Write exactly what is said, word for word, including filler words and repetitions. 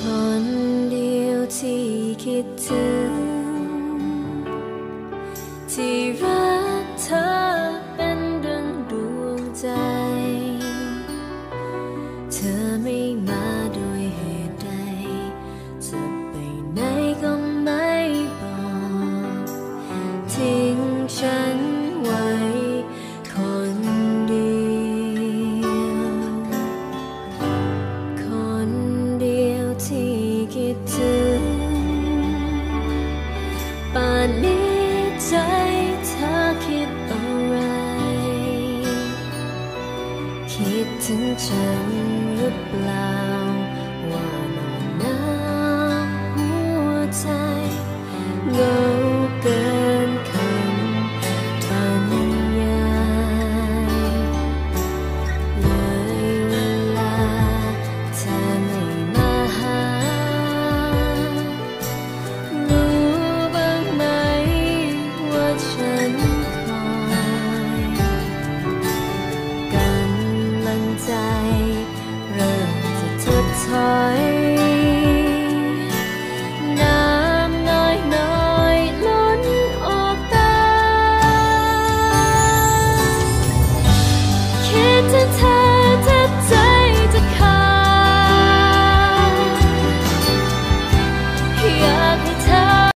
คนเดียวที่คิดถึงที่รักเธอเป็นดังดวงใจเธอไม่มาโดยเหตุใดจะไปไหนก็ไม่บอกทิ้งฉันไว้คนเดียวคนเดียวที่คิดถึงป่านนี้ใจเธอคิดอะไรคิดถึงฉันหรือเปล่า